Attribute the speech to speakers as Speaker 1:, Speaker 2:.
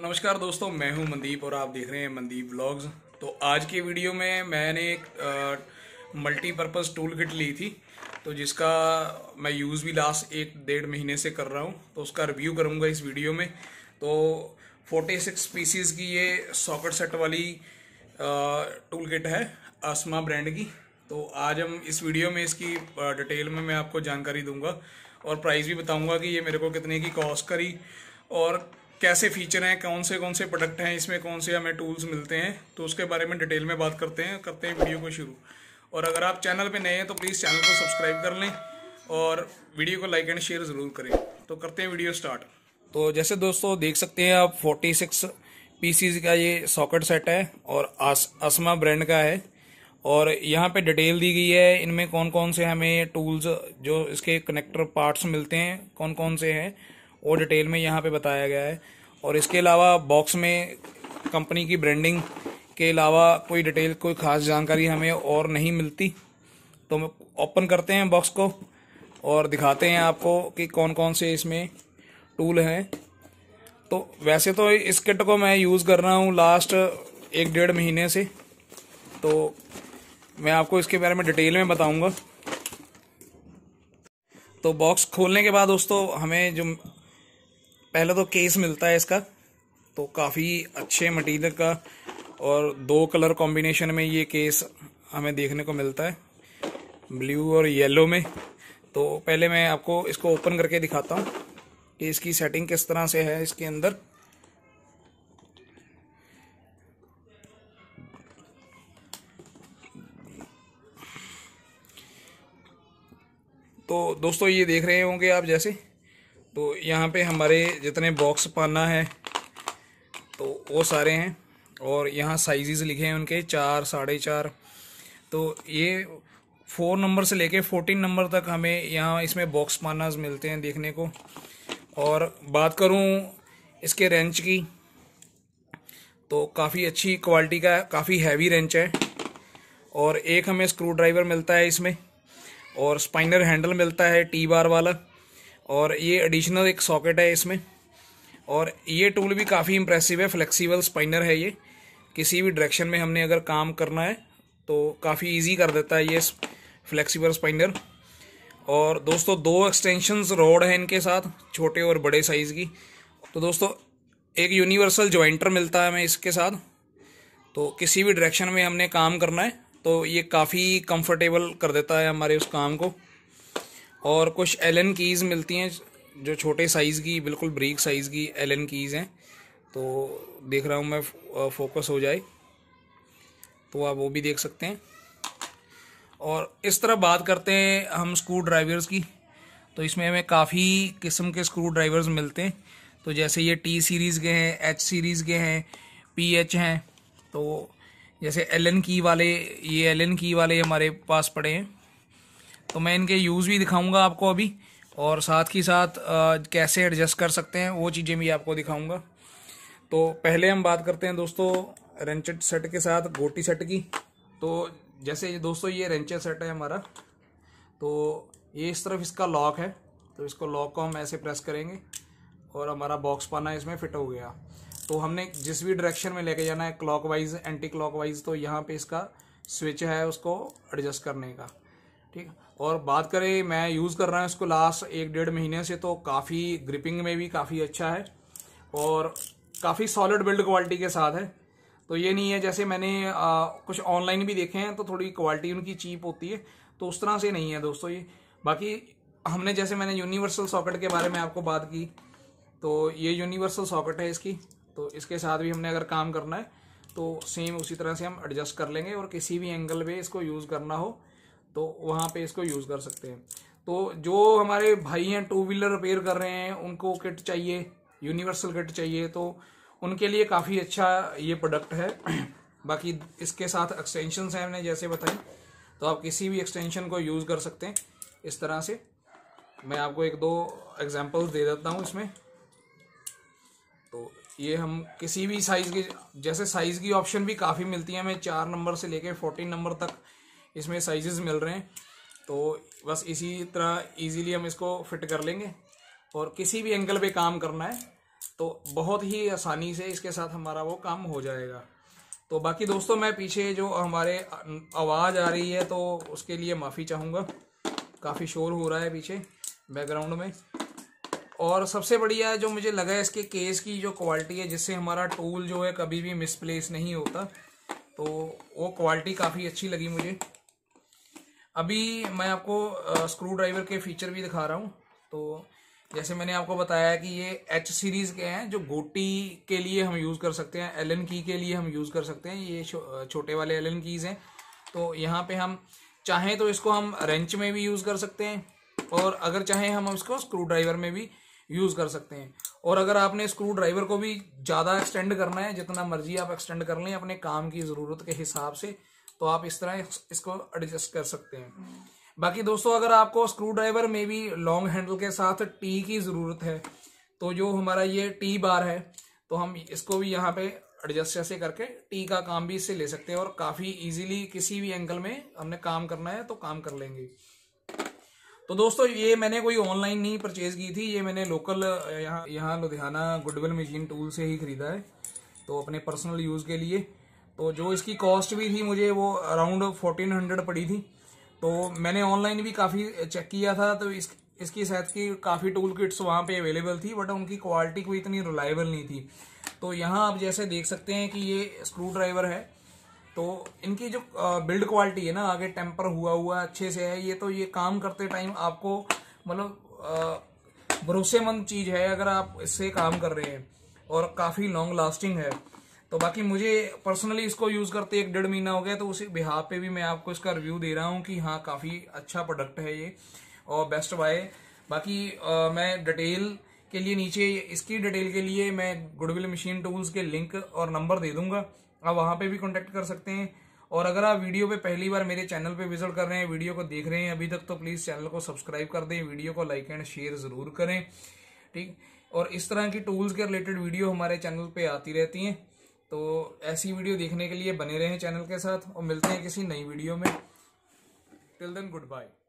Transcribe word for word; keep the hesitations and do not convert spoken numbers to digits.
Speaker 1: नमस्कार दोस्तों, मैं हूं मनदीप और आप देख रहे हैं मनदीप व्लॉग्स। तो आज की वीडियो में मैंने एक मल्टीपर्पज़ टूल किट ली थी, तो जिसका मैं यूज़ भी लास्ट एक डेढ़ महीने से कर रहा हूं, तो उसका रिव्यू करूंगा इस वीडियो में। तो छियालीस पीसीज की ये सॉकेट सेट वाली टूल किट है आसमा ब्रांड की। तो आज हम इस वीडियो में इसकी डिटेल में मैं आपको जानकारी दूंगा और प्राइस भी बताऊंगा कि ये मेरे को कितने की कॉस्ट करी और कैसे फीचर हैं, कौन से कौन से प्रोडक्ट हैं इसमें, कौन से हमें टूल्स मिलते हैं। तो उसके बारे में डिटेल में बात करते हैं करते हैं वीडियो को शुरू। और अगर आप चैनल पे नए हैं तो प्लीज़ चैनल को सब्सक्राइब कर लें और वीडियो को लाइक एंड शेयर ज़रूर करें। तो करते हैं वीडियो स्टार्ट। तो जैसे दोस्तों देख सकते हैं आप छियालीस पीसीज का ये सॉकेट सेट है और आस, आसमा ब्रांड का है। और यहाँ पे डिटेल दी गई है इनमें कौन कौन से हमें टूल्स, जो इसके कनेक्टर पार्ट्स मिलते हैं कौन कौन से हैं, वो डिटेल में यहाँ पे बताया गया है। और इसके अलावा बॉक्स में कंपनी की ब्रांडिंग के अलावा कोई डिटेल, कोई खास जानकारी हमें और नहीं मिलती। तो हम ओपन करते हैं बॉक्स को और दिखाते हैं आपको कि कौन कौन से इसमें टूल हैं। तो वैसे तो इस किट को मैं यूज़ कर रहा हूँ लास्ट एक डेढ़ महीने से, तो मैं आपको इसके बारे में डिटेल में बताऊंगा। तो बॉक्स खोलने के बाद दोस्तों हमें जो पहले तो केस मिलता है इसका, तो काफ़ी अच्छे मटेरियल का और दो कलर कॉम्बिनेशन में ये केस हमें देखने को मिलता है, ब्लू और येलो में। तो पहले मैं आपको इसको ओपन करके दिखाता हूँ कि इसकी सेटिंग किस तरह से है इसके अंदर। तो दोस्तों ये देख रहे होंगे आप जैसे, तो यहाँ पे हमारे जितने बॉक्स पाना है तो वो सारे हैं और यहाँ साइजेस लिखे हैं उनके चार, साढ़े चार। तो ये फोर नंबर से लेके फोर्टीन नंबर तक हमें यहाँ इसमें बॉक्स पानास मिलते हैं देखने को। और बात करूँ इसके रेंच की, तो काफ़ी अच्छी क्वालिटी का, काफ़ी हैवी रेंच है। और एक हमें स्क्रू ड्राइवर मिलता है इसमें और स्पाइनर हैंडल मिलता है टी बार वाला। और ये एडिशनल एक सॉकेट है इसमें। और ये टूल भी काफ़ी इंप्रेसिव है, फ्लेक्सिबल स्पाइनर है ये। किसी भी डायरेक्शन में हमने अगर काम करना है तो काफ़ी इजी कर देता है ये फ्लेक्सिबल स्पाइनर। और दोस्तों दो एक्सटेंशंस रोड है इनके साथ, छोटे और बड़े साइज़ की। तो दोस्तों एक यूनिवर्सल जॉइंटर मिलता है हमें इसके साथ। तो किसी भी डायरेक्शन में हमने काम करना है तो ये काफ़ी कंफर्टेबल कर देता है हमारे उस काम को। और कुछ एलन कीज़ मिलती हैं जो छोटे साइज़ की, बिल्कुल ब्रीक साइज़ की एलन कीज़ हैं। तो देख रहा हूँ मैं, फोकस हो जाए तो आप वो भी देख सकते हैं। और इस तरह बात करते हैं हम स्क्रू ड्राइवर्स की, तो इसमें हमें काफ़ी किस्म के स्क्रू ड्राइवर्स मिलते हैं। तो जैसे ये टी सीरीज़ के हैं, एच सीरीज़ के हैं, पी एच हैं। तो जैसे एलन की वाले, ये एलन की वाले हमारे पास पड़े हैं। तो मैं इनके यूज़ भी दिखाऊंगा आपको अभी, और साथ ही साथ आ, कैसे एडजस्ट कर सकते हैं वो चीज़ें भी आपको दिखाऊंगा। तो पहले हम बात करते हैं दोस्तों रेंचेट सेट के साथ गोटी सेट की। तो जैसे दोस्तों ये रेंचेट सेट है हमारा, तो ये इस तरफ इसका लॉक है। तो इसको लॉक को हम ऐसे प्रेस करेंगे और हमारा बॉक्स पाना इसमें फिट हो गया। तो हमने जिस भी डायरेक्शन में लेके जाना है, क्लॉकवाइज, एंटी क्लॉकवाइज, तो यहाँ पे इसका स्विच है उसको एडजस्ट करने का, ठीक। और बात करें, मैं यूज़ कर रहा हूँ इसको लास्ट एक डेढ़ महीने से, तो काफ़ी ग्रिपिंग में भी काफ़ी अच्छा है और काफ़ी सॉलिड बिल्ड क्वालिटी के साथ है। तो ये नहीं है जैसे मैंने आ, कुछ ऑनलाइन भी देखे हैं तो थोड़ी क्वालिटी उनकी चीप होती है, तो उस तरह से नहीं है दोस्तों ये। बाकी हमने जैसे मैंने यूनिवर्सल सॉकेट के बारे में आपको बात की, तो ये यूनिवर्सल सॉकेट है इसकी। तो इसके साथ भी हमने अगर काम करना है तो सेम उसी तरह से हम एडजस्ट कर लेंगे और किसी भी एंगल पे इसको यूज़ करना हो तो वहाँ पे इसको यूज़ कर सकते हैं। तो जो हमारे भाई हैं टू व्हीलर रिपेयर कर रहे हैं, उनको किट चाहिए, यूनिवर्सल किट चाहिए, तो उनके लिए काफ़ी अच्छा ये प्रोडक्ट है। बाकी इसके साथ एक्सटेंशंस हैं हमने जैसे बताई, तो आप किसी भी एक्सटेंशन को यूज़ कर सकते हैं इस तरह से। मैं आपको एक दो एग्जांपल्स दे देता हूँ इसमें। तो ये हम किसी भी साइज़ की, जैसे साइज़ की ऑप्शन भी काफ़ी मिलती है हमें, चार नंबर से लेके फोर्टीन नंबर तक इसमें साइजेस मिल रहे हैं। तो बस इसी तरह इजीली हम इसको फिट कर लेंगे और किसी भी एंगल पे काम करना है तो बहुत ही आसानी से इसके साथ हमारा वो काम हो जाएगा। तो बाकी दोस्तों मैं पीछे जो हमारे आवाज़ आ रही है तो उसके लिए माफ़ी चाहूँगा, काफ़ी शोर हो रहा है पीछे बैकग्राउंड में। और सबसे बढ़िया जो मुझे लगा है इसके केस की जो क्वालिटी है, जिससे हमारा टूल जो है कभी भी मिसप्लेस नहीं होता, तो वो क्वालिटी काफ़ी अच्छी लगी मुझे। अभी मैं आपको स्क्रू ड्राइवर के फीचर भी दिखा रहा हूँ। तो जैसे मैंने आपको बताया कि ये एच सीरीज़ के हैं, जो गोटी के लिए हम यूज़ कर सकते हैं, एलन की के लिए हम यूज़ कर सकते हैं। ये छो, छोटे वाले एलन कीज़ हैं। तो यहाँ पे हम चाहें तो इसको हम रेंच में भी यूज़ कर सकते हैं, और अगर चाहें हम इसको स्क्रू ड्राइवर में भी यूज़ कर सकते हैं। और अगर आपने स्क्रू ड्राइवर को भी ज़्यादा एक्सटेंड करना है, जितना मर्जी आप एक्सटेंड कर लें अपने काम की ज़रूरत के हिसाब से, तो आप इस तरह इसको एडजस्ट कर सकते हैं। बाकी दोस्तों अगर आपको स्क्रू ड्राइवर में भी लॉन्ग हैंडल के साथ टी की ज़रूरत है, तो जो हमारा ये टी बार है, तो हम इसको भी यहाँ पे एडजस्ट ऐसे करके टी का काम भी इससे ले सकते हैं, और काफ़ी इजीली किसी भी एंगल में हमने काम करना है तो काम कर लेंगे। तो दोस्तों ये मैंने कोई ऑनलाइन नहीं परचेज की थी, ये मैंने लोकल यहाँ यहाँ लुधियाना गुडविल मशीन टूल से ही खरीदा है, तो अपने पर्सनल यूज़ के लिए। तो जो इसकी कॉस्ट भी थी मुझे वो अराउंड फोर्टीन हंड्रेड पड़ी थी। तो मैंने ऑनलाइन भी काफ़ी चेक किया था, तो इस इसकी शायद की काफ़ी टूल किट्स वहाँ पे अवेलेबल थी, बट उनकी क्वालिटी कोई इतनी रिलायबल नहीं थी। तो यहाँ आप जैसे देख सकते हैं कि ये स्क्रू ड्राइवर है, तो इनकी जो बिल्ड क्वालिटी है ना, आगे टेम्पर हुआ हुआ अच्छे से है ये। तो ये काम करते टाइम आपको मतलब भरोसेमंद चीज़ है अगर आप इससे काम कर रहे हैं, और काफ़ी लॉन्ग लास्टिंग है। तो बाकी मुझे पर्सनली इसको यूज़ करते एक डेढ़ महीना हो गया, तो उसी बिहाफ पे भी मैं आपको इसका रिव्यू दे रहा हूँ कि हाँ काफ़ी अच्छा प्रोडक्ट है ये, और बेस्ट बाय। बाकी आ, मैं डिटेल के लिए नीचे इसकी डिटेल के लिए मैं गुडविल मशीन टूल्स के लिंक और नंबर दे दूंगा, आप वहाँ पे भी कांटेक्ट कर सकते हैं। और अगर आप वीडियो पे पहली बार मेरे चैनल पे विजिट कर रहे हैं, वीडियो को देख रहे हैं अभी तक, तो प्लीज़ चैनल को सब्सक्राइब कर दें, वीडियो को लाइक एंड शेयर ज़रूर करें, ठीक। और इस तरह की टूल्स के रिलेटेड वीडियो हमारे चैनल पे आती रहती हैं, तो ऐसी वीडियो देखने के लिए बने रहें चैनल के साथ, और मिलते हैं किसी नई वीडियो में। Till then good bye.